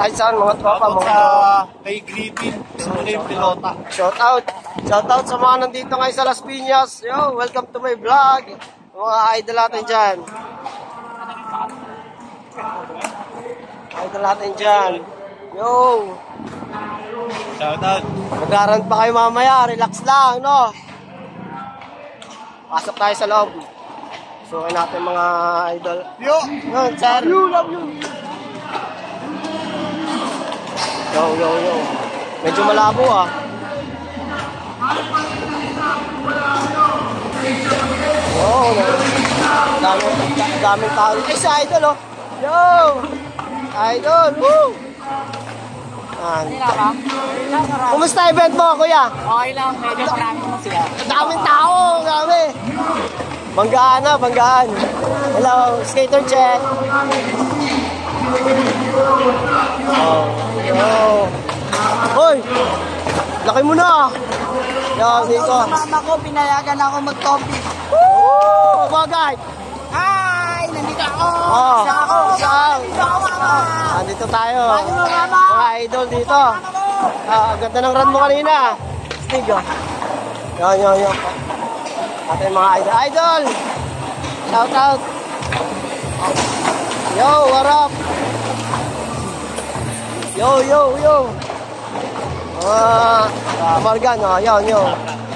Ay saan mga tropa mo? Kay Griffin, gusto yung pilota. Shout out sa mga nandito ngayon sa Las Piñas. Yo, welcome to my vlog. Mga idol natin dyan. Idol natin dyan. Yo. Shout out. Mag-arant pa kayo mamaya. Relax lang, no? Pasok tayo sa loob. Sukin natin mga idol. Yo! Yun, sir. Love you. Yo. Medyo malabo ah. Wow, daming tao. Ay, si Idol oh. Yo! Idol, woo! Kumusta event mo, kuya? Okay lang, medyo marami mo siya. Daming tao, dami. Banggaan. Hello, skater check. Oh. Hoy! Laki mo na. Yan, dito. Sa mama ko, pinayagan ako mag-coffee. Woo! Bagay. Hi! Nandito ako! Oh. Saan? Nandito ako, mama! Andito tayo. Paano mo, mama? Mga idol dito. Ang ganda ng run mo kanina. Stig oh. Yan. Atin mga idol. Idol! Shout out. Yo, what up? Yo. Morgan, yun.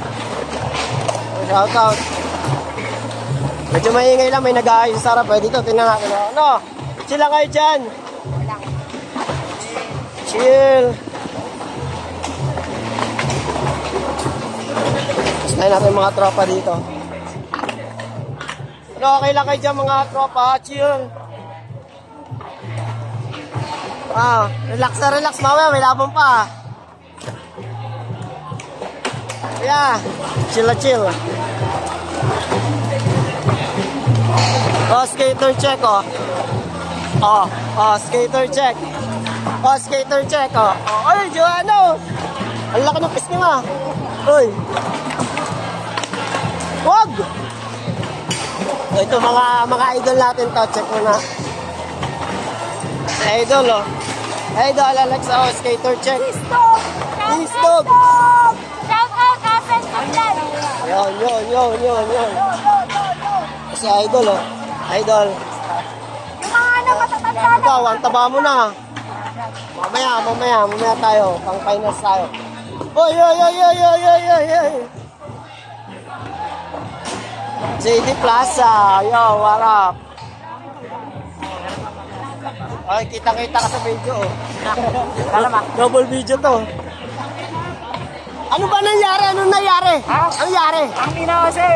Shout out. Medyo maingay lang, may nag-aayos sa harap. Dito, tingnan natin. Ano? Chill lang kayo dyan. Chill. Gustahin natin mga tropa dito. Ano, okay lang kayo dyan mga tropa. Chill. Relax. Mamaya, may labang pa. Yeah. Chill. Oh, skater check, oh. Skater check. Skater check, oh. Ay, Joano. Ang laki ng pisngi mo. Uy. Wag! Ito, mga idol natin to. Check mo na. Idol, oh. Idol, Alex, oh. Skater check. Please stop. Shout out, Asen Kaplan! Yun. Si Idol, oh. Idol. Yung mga matatanda na. Ikaw, ang taba mo na. Mamaya tayo. Pang finals tayo. Oy. JD Plaza. Yo, what up? Ay, kita ka sa video, oh. Double video to. Ano ba nangyari? Anong nangyari? Ha? Anong nangyari? Ang pinawasi!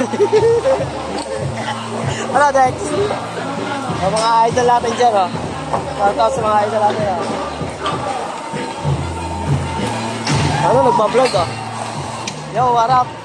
Ano, Dex? Ang mga idol natin dyan, oh. Shoutout sa mga idol natin, oh. Ano, nagbablog, oh. Yo, what up?